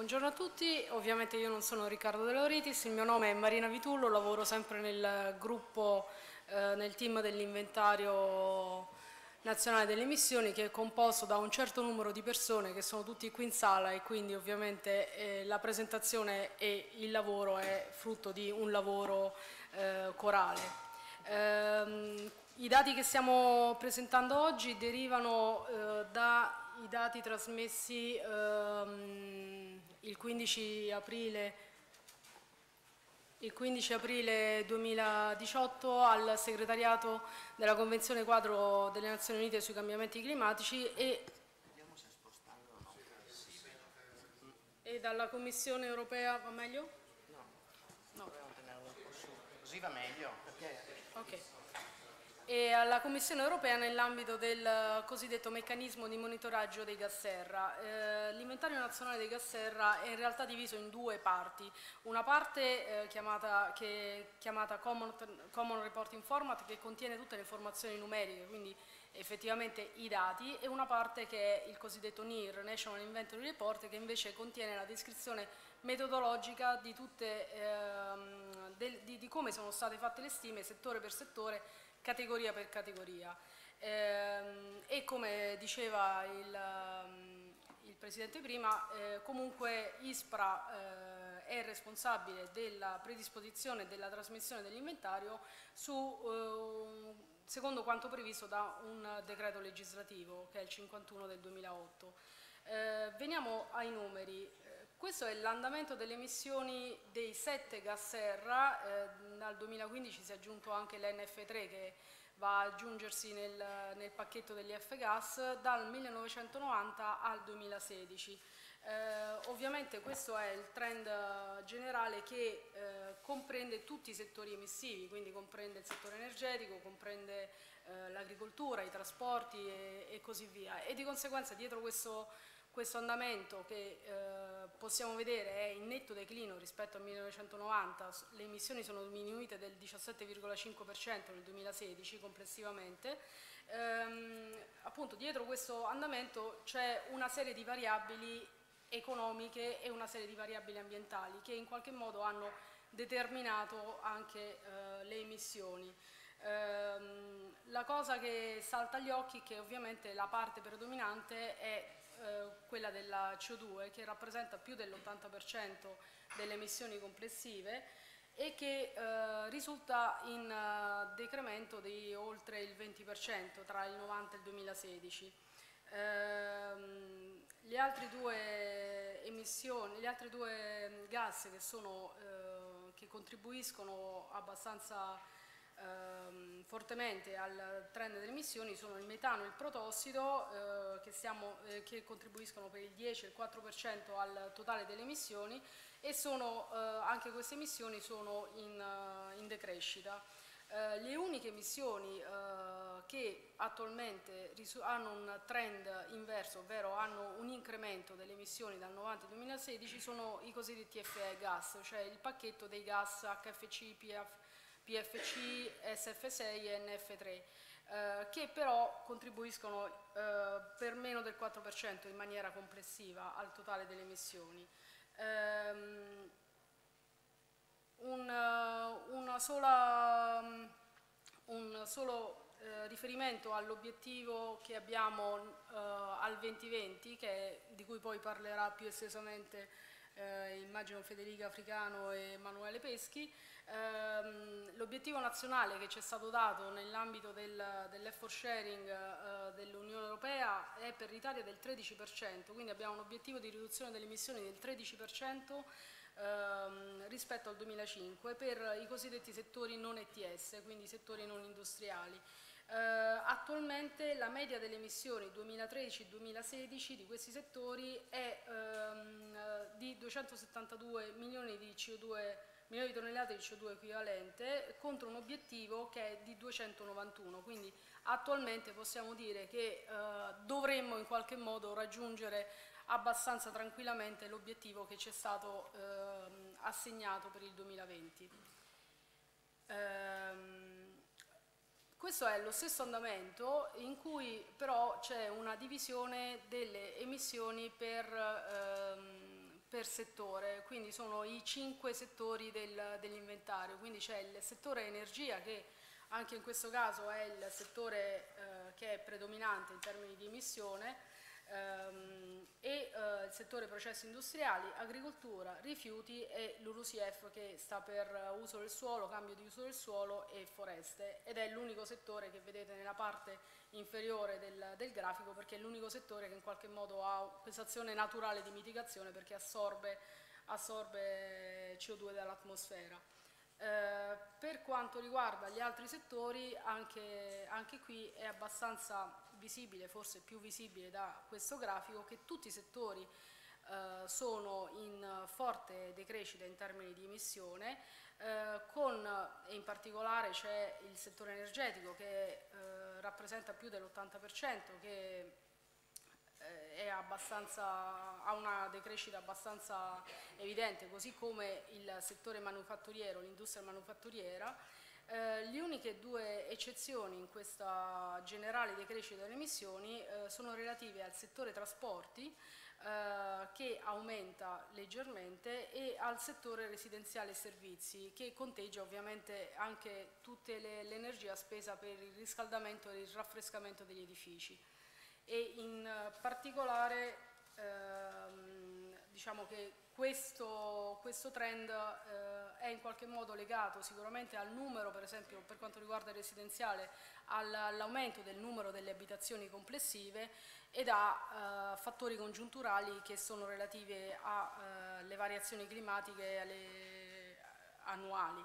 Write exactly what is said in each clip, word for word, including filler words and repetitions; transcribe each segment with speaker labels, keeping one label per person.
Speaker 1: buongiorno a tutti. Ovviamente io non sono Riccardo De Lauritis, il mio nome è Marina Vitullo, lavoro sempre nel gruppo, eh, nel team dell'inventario nazionale delle emissioni, che è composto da un certo numero di persone che sono tutti qui in sala, e quindi ovviamente eh, la presentazione e il lavoro è frutto di un lavoro eh, corale. Eh, I dati che stiamo presentando oggi derivano eh, dai dati trasmessi ehm, il quindici aprile, il quindici aprile duemiladiciotto al segretariato della Convenzione Quadro delle Nazioni Unite sui cambiamenti climatici e, e dalla Commissione Europea. Va meglio?
Speaker 2: No,
Speaker 1: No.
Speaker 2: dobbiamo tenerlo un po' su, così va meglio. Perché...
Speaker 1: Ok. E alla Commissione Europea nell'ambito del cosiddetto meccanismo di monitoraggio dei gas serra. Eh, L'inventario nazionale dei gas serra è in realtà diviso in due parti, una parte eh, chiamata, che, chiamata Common, Common Reporting Format, che contiene tutte le informazioni numeriche, quindi effettivamente i dati, e una parte che è il cosiddetto N I R, National Inventory Report, che invece contiene la descrizione metodologica di, tutte, ehm, del, di, di come sono state fatte le stime settore per settore, categoria per categoria. Ehm, e come diceva il, il Presidente prima, eh, comunque ISPRA eh, è responsabile della predisposizione e della trasmissione dell'inventario su, eh, secondo quanto previsto da un decreto legislativo che è il cinquantuno del duemilaotto. Eh, veniamo ai numeri. Eh, questo è l'andamento delle emissioni dei sette gas serra. Eh, dal duemilaquindici si è aggiunto anche l'N F tre, che va ad aggiungersi nel, nel pacchetto degli F-gas, dal millenovecentonovanta al duemilasedici. Eh, ovviamente questo è il trend generale che eh, comprende tutti i settori emissivi, quindi comprende il settore energetico, comprende eh, l'agricoltura, i trasporti e, e così via, e di conseguenza dietro questo, questo andamento che eh, possiamo vedere è in netto declino rispetto al millenovecentonovanta. Le emissioni sono diminuite del diciassette virgola cinque per cento nel duemilasedici complessivamente. Ehm, appunto dietro questo andamento c'è una serie di variabili economiche e una serie di variabili ambientali che in qualche modo hanno determinato anche eh, le emissioni. Ehm, la cosa che salta agli occhi è che ovviamente la parte predominante è eh, quella della C O due, che rappresenta più dell'ottanta per cento delle emissioni complessive e che eh, risulta in uh, decremento di oltre il venti per cento tra il novanta e il duemilasedici. Ehm, gli altri due emissioni, gli altri due gas che, sono, eh, che contribuiscono abbastanza ehm, fortemente al trend delle emissioni sono il metano e il protossido, eh, che, stiamo, eh, che contribuiscono per il dieci e il quattro per cento al totale delle emissioni, e sono, eh, anche queste emissioni sono in, uh, in decrescita. Uh, le uniche emissioni uh, che attualmente hanno un trend inverso, ovvero hanno un incremento delle emissioni dal novanta al duemilasedici, sono i cosiddetti F E gas, cioè il pacchetto dei gas H F C, P F C, S F sei e N F tre, uh, che però contribuiscono uh, per meno del quattro per cento in maniera complessiva al totale delle emissioni. Um, Un, una sola, un solo eh, riferimento all'obiettivo che abbiamo eh, al duemilaventi, che è, di cui poi parlerà più estesamente eh, immagino Federica Africano e Emanuele Peschi. Ehm, l'obiettivo nazionale che ci è stato dato nell'ambito del, dell'effort sharing eh, dell'Unione Europea è per l'Italia del tredici per cento, quindi abbiamo un obiettivo di riduzione delle emissioni del tredici per cento Ehm, rispetto al duemilacinque per i cosiddetti settori non E T S, quindi settori non industriali. Eh, attualmente la media delle emissioni duemilatredici duemilasedici di questi settori è ehm, di duecentosettantadue milioni di, C O due, milioni di tonnellate di C O due equivalente, contro un obiettivo che è di duecentonovantuno, quindi attualmente possiamo dire che eh, dovremmo in qualche modo raggiungere abbastanza tranquillamente l'obiettivo che ci è stato eh, assegnato per il duemilaventi. Ehm, questo è lo stesso andamento, in cui però c'è una divisione delle emissioni per, ehm, per settore, quindi sono i cinque settori del, dell'inventario, quindi c'è il settore energia che anche in questo caso è il settore eh, che è predominante in termini di emissione, ehm, e eh, il settore processi industriali, agricoltura, rifiuti e l'U R U S I F che sta per uso del suolo, cambio di uso del suolo e foreste, ed è l'unico settore che vedete nella parte inferiore del, del grafico, perché è l'unico settore che in qualche modo ha questa azione naturale di mitigazione, perché assorbe, assorbe C O due dall'atmosfera. Eh, per quanto riguarda gli altri settori, anche, anche qui è abbastanza visibile, forse più visibile da questo grafico, che tutti i settori eh, sono in forte decrescita in termini di emissione, eh, con, e in particolare c'è il settore energetico che eh, rappresenta più dell'ottanta per cento, che è abbastanza, ha una decrescita abbastanza evidente, così come il settore manufatturiero, l'industria manufatturiera. Eh, le uniche due eccezioni in questa generale decrescita delle emissioni eh, sono relative al settore trasporti, eh, che aumenta leggermente, e al settore residenziale e servizi, che conteggia ovviamente anche tutta l'energia spesa per il riscaldamento e il raffrescamento degli edifici. E in particolare ehm, diciamo che questo, questo trend eh, è in qualche modo legato sicuramente al numero, per esempio per quanto riguarda il residenziale, all'aumento del numero delle abitazioni complessive, ed a eh, fattori congiunturali che sono relativi alle variazioni climatiche alle, annuali.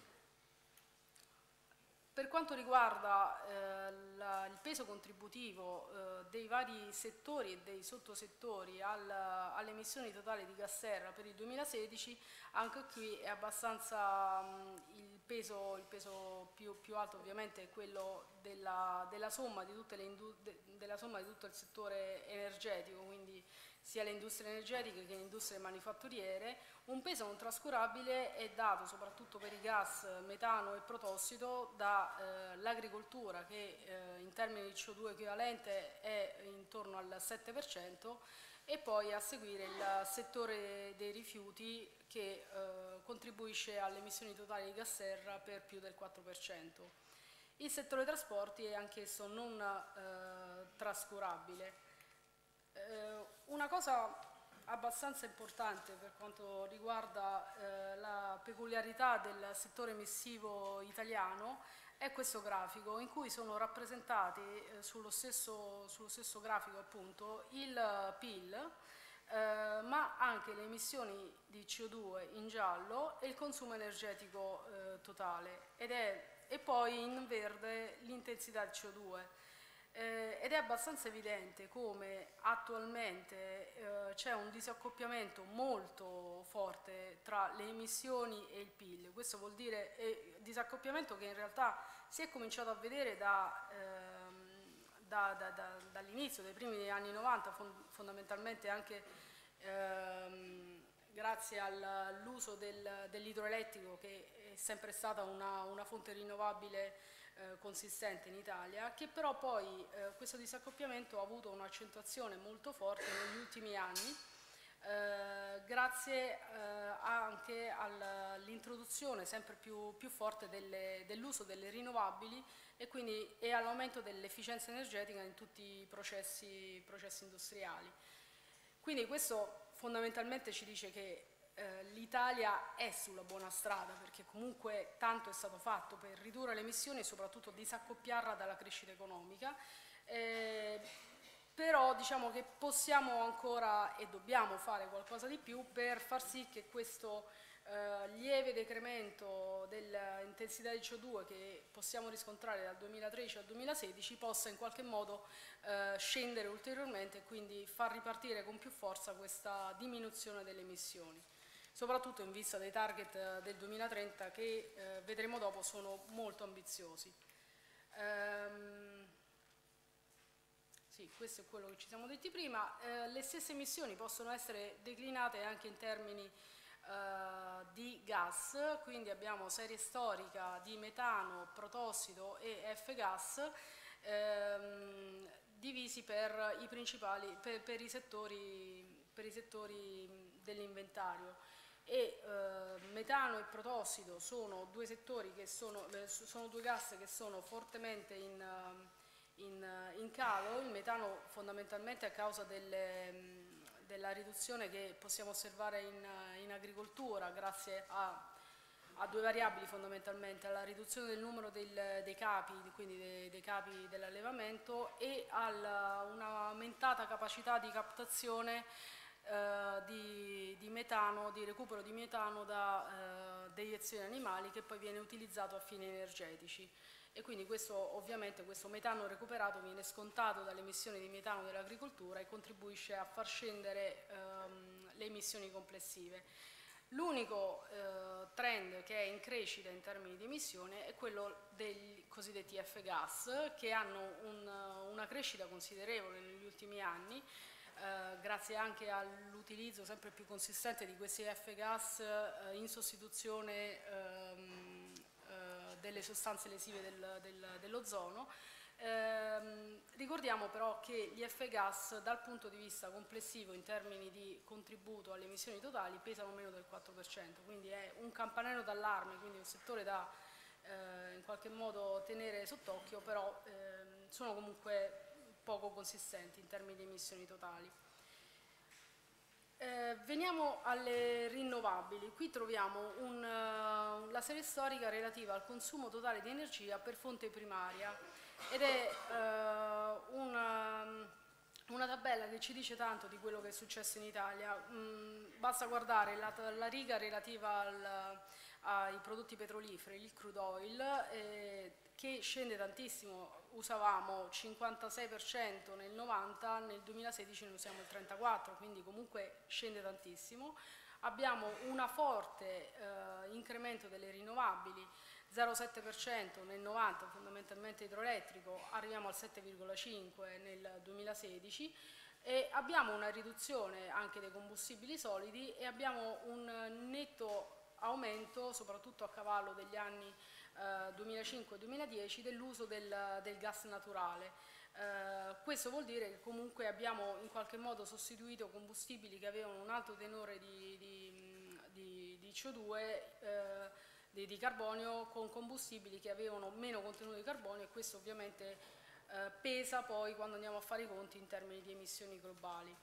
Speaker 1: Per quanto riguarda eh, la, il peso contributivo eh, dei vari settori e dei sottosettori al, alle emissioni totali di gas serra per il duemilasedici, anche qui è abbastanza mh, il, peso, il peso più, più alto ovviamente è quello della, della, somma di tutte le de, della somma di tutto il settore energetico, quindi sia le industrie energetiche che le industrie manifatturiere. Un peso non trascurabile è dato soprattutto per i gas metano e protossido dall'agricoltura eh, che eh, in termini di C O due equivalente è intorno al sette per cento, e poi a seguire il settore dei rifiuti che eh, contribuisce alle emissioni totali di gas serra per più del quattro per cento. Il settore trasporti è anch'esso non eh, trascurabile. Eh, una cosa abbastanza importante per quanto riguarda eh, la peculiarità del settore emissivo italiano è questo grafico, in cui sono rappresentati eh, sullo, stesso, sullo stesso grafico appunto il P I L, eh, ma anche le emissioni di C O due in giallo e il consumo energetico eh, totale, ed è, e poi in verde l'intensità di C O due. Eh, ed è abbastanza evidente come attualmente eh, c'è un disaccoppiamento molto forte tra le emissioni e il P I L. Questo vuol dire eh, disaccoppiamento che in realtà si è cominciato a vedere da, ehm, da, da, da, dall'inizio dei primi anni novanta, fond fondamentalmente anche ehm, grazie all'uso del, dell'idroelettrico, che è sempre stata una, una fonte rinnovabile Eh, consistente in Italia, che però poi eh, questo disaccoppiamento ha avuto un'accentuazione molto forte negli ultimi anni, eh, grazie eh, anche all'introduzione sempre più, più forte dell'uso delle rinnovabili e quindi e all'aumento dell'efficienza energetica in tutti i processi, processi industriali. Quindi questo fondamentalmente ci dice che Eh, l'Italia è sulla buona strada, perché comunque tanto è stato fatto per ridurre le emissioni e soprattutto disaccoppiarla dalla crescita economica, eh, però diciamo che possiamo ancora e dobbiamo fare qualcosa di più per far sì che questo eh, lieve decremento dell'intensità di C O due che possiamo riscontrare dal duemilatredici al duemilasedici possa in qualche modo eh, scendere ulteriormente e quindi far ripartire con più forza questa diminuzione delle emissioni, soprattutto in vista dei target del duemilatrenta che eh, vedremo dopo sono molto ambiziosi. Ehm, sì, questo è quello che ci siamo detti prima. Eh, le stesse emissioni possono essere declinate anche in termini eh, di gas, quindi abbiamo serie storica di metano, protossido e F-gas, ehm, divisi per i principali, per, per i settori per i settori dell'inventario. E eh, metano e protossido sono due settori che sono, eh, sono due gas che sono fortemente in, in, in calo. Il metano fondamentalmente a causa delle della riduzione che possiamo osservare in, in agricoltura grazie a, a due variabili fondamentalmente, alla riduzione del numero del, dei capi, quindi dei, dei capi dell'allevamento, e a un'aumentata capacità di captazione eh, di, di metano, di recupero di metano da eh, deiezioni animali, che poi viene utilizzato a fini energetici. E quindi questo, ovviamente questo metano recuperato viene scontato dalle emissioni di metano dell'agricoltura e contribuisce a far scendere ehm, le emissioni complessive. L'unico eh, trend che è in crescita in termini di emissione è quello dei cosiddetti F-gas, che hanno un, una crescita considerevole negli ultimi anni, eh, grazie anche all'utilizzo sempre più consistente di questi F-gas eh, in sostituzione ehm, delle sostanze lesive del, del, dell'ozono. Eh, ricordiamo però che gli F-gas dal punto di vista complessivo in termini di contributo alle emissioni totali pesano meno del quattro per cento, quindi è un campanello d'allarme, quindi un settore da eh, in qualche modo tenere sott'occhio, però eh, sono comunque poco consistenti in termini di emissioni totali. Eh, veniamo alle rinnovabili. Qui troviamo un, uh, la serie storica relativa al consumo totale di energia per fonte primaria ed è uh, una, una tabella che ci dice tanto di quello che è successo in Italia. Mm, basta guardare la, la riga relativa al, ai prodotti petroliferi, il crude oil, eh, che scende tantissimo. Usavamo cinquantasei per cento nel novanta, nel duemilasedici ne usiamo il trentaquattro per cento, quindi comunque scende tantissimo. Abbiamo un forte eh, incremento delle rinnovabili, zero virgola sette per cento nel novanta, fondamentalmente idroelettrico, arriviamo al sette virgola cinque per cento nel duemilasedici, e abbiamo una riduzione anche dei combustibili solidi e abbiamo un netto aumento, soprattutto a cavallo degli anni eh, duemilacinque duemiladieci, dell'uso del, del gas naturale. Eh, questo vuol dire che comunque abbiamo in qualche modo sostituito combustibili che avevano un alto tenore di, di, di, di C O due, eh, di, di carbonio, con combustibili che avevano meno contenuto di carbonio, e questo ovviamente eh, pesa poi quando andiamo a fare i conti in termini di emissioni globali.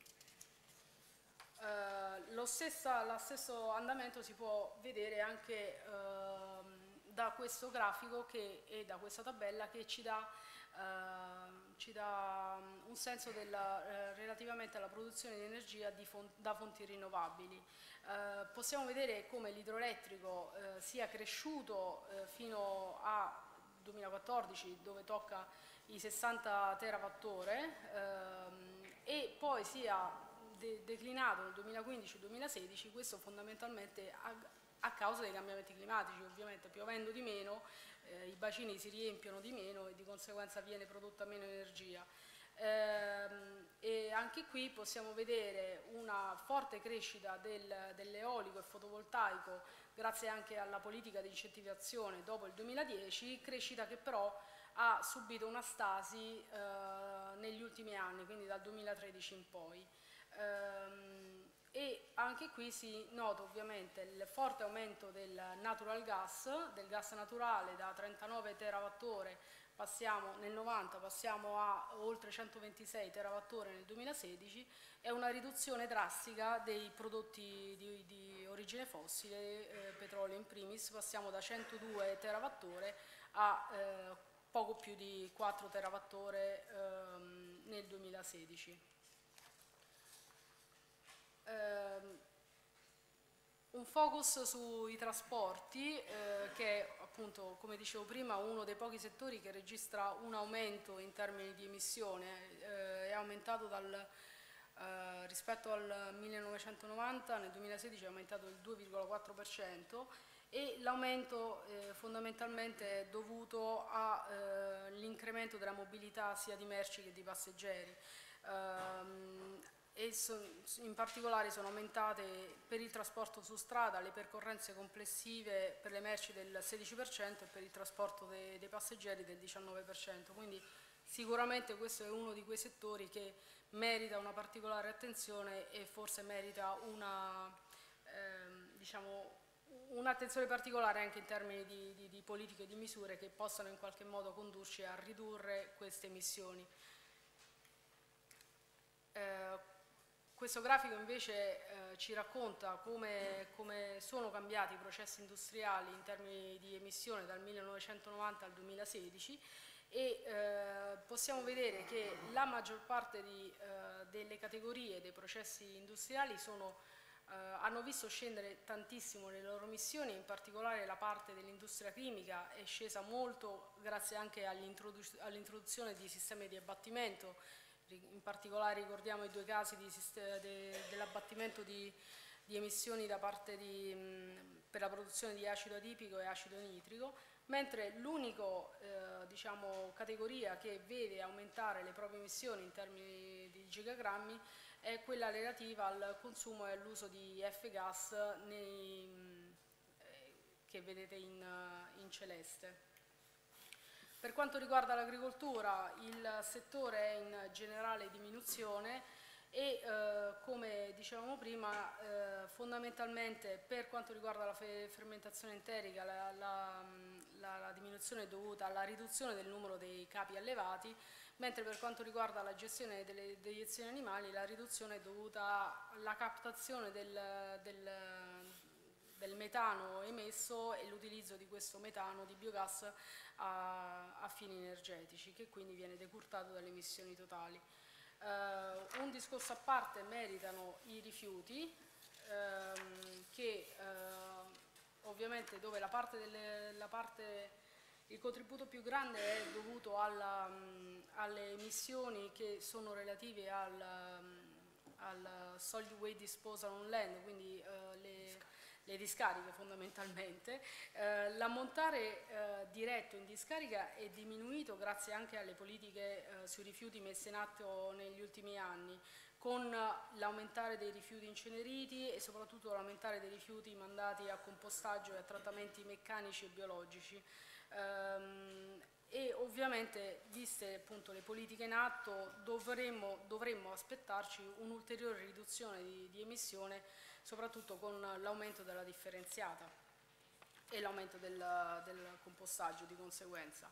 Speaker 1: Uh, lo, stessa, lo stesso andamento si può vedere anche uh, da questo grafico che, e da questa tabella, che ci dà, uh, ci dà un senso della, uh, relativamente alla produzione di energia di font da fonti rinnovabili. Uh, possiamo vedere come l'idroelettrico uh, sia cresciuto uh, fino a duemilaquattordici, dove tocca i sessanta terawattora, uh, e poi sia declinato nel duemilaquindici duemilasedici, questo fondamentalmente a, a causa dei cambiamenti climatici. Ovviamente piovendo di meno eh, i bacini si riempiono di meno e di conseguenza viene prodotta meno energia. Ehm, e anche qui possiamo vedere una forte crescita del, dell'eolico e fotovoltaico grazie anche alla politica di incentivazione dopo il duemiladieci, crescita che però ha subito una stasi eh, negli ultimi anni, quindi dal duemilatredici in poi. Um, e anche qui si nota ovviamente il forte aumento del natural gas, del gas naturale, da trentanove terawattora passiamo nel novanta passiamo a oltre centoventisei terawattora nel duemilasedici, e una riduzione drastica dei prodotti di, di origine fossile, eh, petrolio in primis, passiamo da centodue terawattora a eh, poco più di quattro terawattora ehm, nel duemilasedici. Uh, un focus sui trasporti, eh, che è appunto, come dicevo prima, uno dei pochi settori che registra un aumento in termini di emissione. Eh, è aumentato dal, eh, rispetto al millenovecentonovanta, nel duemilasedici è aumentato del due virgola quattro per cento, e l'aumento eh, fondamentalmente è dovuto all'incremento eh, della mobilità sia di merci che di passeggeri. Um, e in particolare sono aumentate per il trasporto su strada le percorrenze complessive per le merci del sedici per cento e per il trasporto dei, dei passeggeri del diciannove per cento, quindi sicuramente questo è uno di quei settori che merita una particolare attenzione e forse merita una, ehm, diciamo, un'attenzione particolare anche in termini di, di, di politiche e di misure che possano in qualche modo condurci a ridurre queste emissioni. Eh, questo grafico invece eh, ci racconta come, come sono cambiati i processi industriali in termini di emissione dal millenovecentonovanta al duemilasedici e eh, possiamo vedere che la maggior parte di, eh, delle categorie dei processi industriali sono Uh, hanno visto scendere tantissimo le loro emissioni, in particolare la parte dell'industria chimica è scesa molto grazie anche all'introduzione di sistemi di abbattimento, in particolare ricordiamo i due casi de, dell'abbattimento di, di emissioni da parte di, mh, per la produzione di acido adipico e acido nitrico, mentre l'unica eh, diciamo, categoria che vede aumentare le proprie emissioni in termini di gigagrammi è quella relativa al consumo e all'uso di F-gas nei, eh, che vedete in, in celeste. Per quanto riguarda l'agricoltura, il settore è in generale diminuzione e eh, come dicevamo prima eh, fondamentalmente per quanto riguarda la fermentazione enterica la, la, la, la diminuzione è dovuta alla riduzione del numero dei capi allevati, mentre per quanto riguarda la gestione delle deiezioni animali la riduzione è dovuta alla captazione del, del, del metano emesso e l'utilizzo di questo metano di biogas a, a fini energetici, che quindi viene decurtato dalle emissioni totali. Uh, un discorso a parte meritano i rifiuti, ehm, che uh, ovviamente dove la parte delle, la parte, il contributo più grande è dovuto alla, um, alle emissioni che sono relative al, um, al solid waste disposal on land, quindi uh, le, le discariche fondamentalmente. Eh, l'ammontare eh, diretto in discarica è diminuito grazie anche alle politiche eh, sui rifiuti messe in atto negli ultimi anni, con l'aumentare dei rifiuti inceneriti e soprattutto l'aumentare dei rifiuti mandati a compostaggio e a trattamenti meccanici e biologici. Ehm, e ovviamente, viste appunto le politiche in atto, dovremmo, dovremmo aspettarci un'ulteriore riduzione di, di emissione, soprattutto con l'aumento della differenziata e l'aumento del, del compostaggio di conseguenza.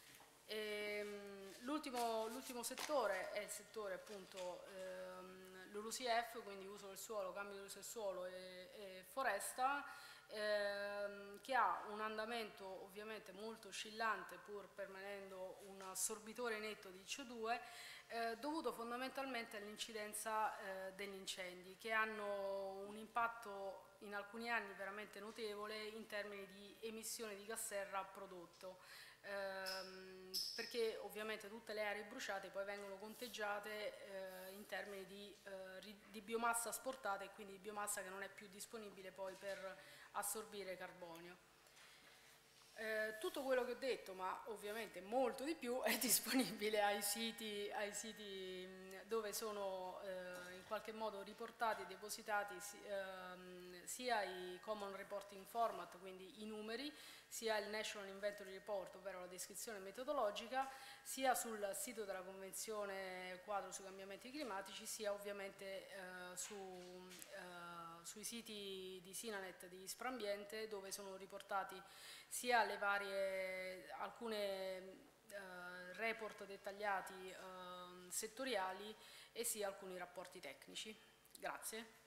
Speaker 1: L'ultimo settore è il settore appunto ehm, l'U L U C F, quindi uso del suolo, cambio di uso del suolo e, e foresta, ehm, che ha un andamento ovviamente molto oscillante pur permanendo un assorbitore netto di C O due, eh, dovuto fondamentalmente all'incidenza eh, degli incendi, che hanno un impatto in alcuni anni veramente notevole in termini di emissione di gas serra prodotto, ehm, perché ovviamente tutte le aree bruciate poi vengono conteggiate eh, in termini di, eh, di biomassa asportata e quindi di biomassa che non è più disponibile poi per assorbire carbonio. Eh, tutto quello che ho detto, ma ovviamente molto di più, è disponibile ai siti, ai siti dove sono eh, in qualche modo riportati e depositati si, ehm, sia i Common Reporting Format, quindi i numeri, sia il National Inventory Report, ovvero la descrizione metodologica, sia sul sito della Convenzione Quadro sui cambiamenti climatici, sia ovviamente eh, su, eh, sui siti di Sinanet di Isprambiente, dove sono riportati sia le varie, alcune eh, report dettagliati eh, settoriali e sia alcuni rapporti tecnici. Grazie.